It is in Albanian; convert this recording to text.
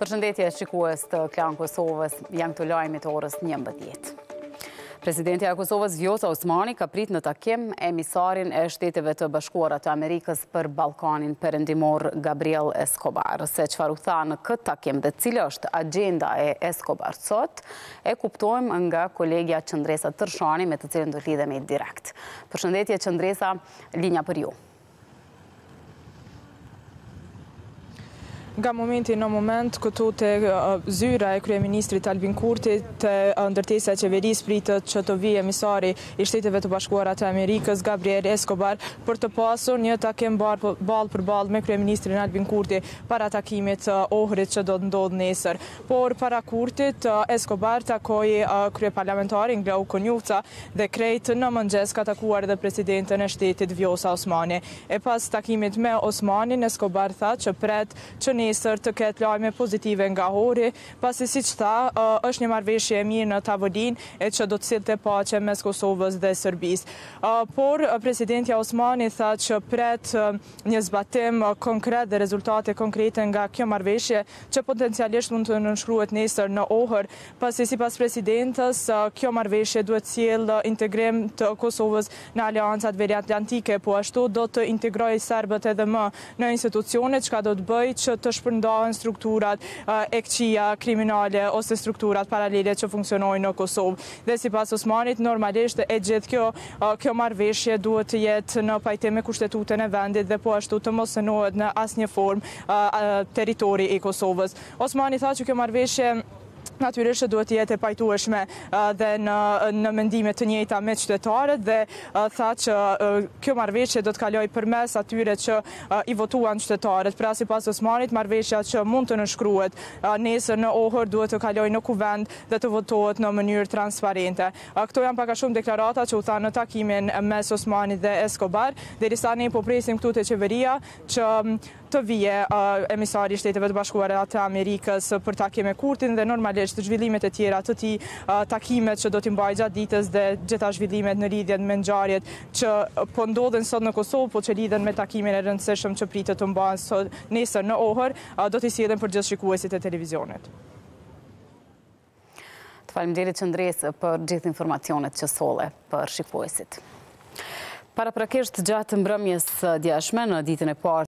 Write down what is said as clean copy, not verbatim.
Përshëndetje shikues të Klan Kosovës, janë këto lajmet orës 11. Presidenti e Kosovës Vjosa Osmani ka prit në takim emisarin e Shteteve të Bashkuara të Amerikës për Ballkanin Perëndimor Gabriel Escobar. Se çfarë u tha në këtë takim dhe cila është agenda e Escobar sot, e kuptojmë nga kolegja Qëndresa Tërshani, me të cilën do të lidhemi direkt. Përshëndetje Qëndresa, linja për ju. Nga momenti në moment, këtu të zyra e kryeministrit Albin Kurti të ndërtesa e qeverisë pritët që të vijë emisari i Shteteve të Bashkuara të Amerikës, Gabriel Escobar, për të pasur një takim ballë për ballë me kryeministrin Albin Kurti para takimit ohrit që do të ndodhë nesër. Por para Kurtit, Escobar takoi kryeparlamentarin Glauko Njuca dhe krejt në mëngjes ka takuar dhe presidentën e shtetit Vjosa Osmani. E pas takimit me Osmanin, Escobar tha që pret që nesër të ketë lajme pozitive nga Ohri, pasi siç tha, është një marrëveshje e mirë në tavolin e që do të sillte paqe mes Kosovës dhe Serbisë. Por presidenti Osmani tha që pret një zbatim konkret dhe rezultate konkrete nga kjo marrëveshje që potencialisht mund të nënshkruhet nesër në Ohër, pasi sipas presidentës kjo marrëveshje duhet sjellë integrim të Kosovës në aleancat veriatlantike, po ashtu do të integrojë serbët edhe më në institucionet, çka do të bëjë që të shpërndahen strukturat e këqija kriminale ose strukturat paralele që funksionojnë në Kosovë. Dhe sipas Osmanit, normalisht e gjithë kjo marrëveshje duhet të jetë në pajtim me kushtetutën e vendit dhe po ashtu të mos senohet në asnjë formë territori i Kosovës. Osmani tha që kjo marrëveshje natyrisht duhet të jetë e pajtueshme dhe në mendime të njëjta me qytetarët dhe tha që kjo marrëveshje do të kalojë përmes atyre që i votuan qytetarët. Pra sipas Osmanit, marrëveshja që mund të nënshkruhet nesër në Ohër duhet të kalojë në kuvend dhe të votohet në mënyrë transparente. Këto janë pak a shumë deklarata që u tha në takimin mes Osmanit dhe Escobar, derisa ne po presim këtu te qeveria që të vije emisari i Shteteve të Bashkuara të Amerikës për takim me Kurtin dhe normalisht zhvillimet e tjera të tij, takimet që do t'i mbajë gjatë ditës dhe gjitha zhvillimet në lidhje me ngjarjet që po ndodhen sot në Kosovë, po që lidhen me takimin e rëndësishëm që pritet të mbahen sot nesër në Ohër, do t'i sjellin për gjithë shikuesit e televizionit. Të faleminderit Qëndresë për gjithë informacionet që solle për shikuesit. Paraprakisht gjatë mbrëmjes djeshme në ditën e parë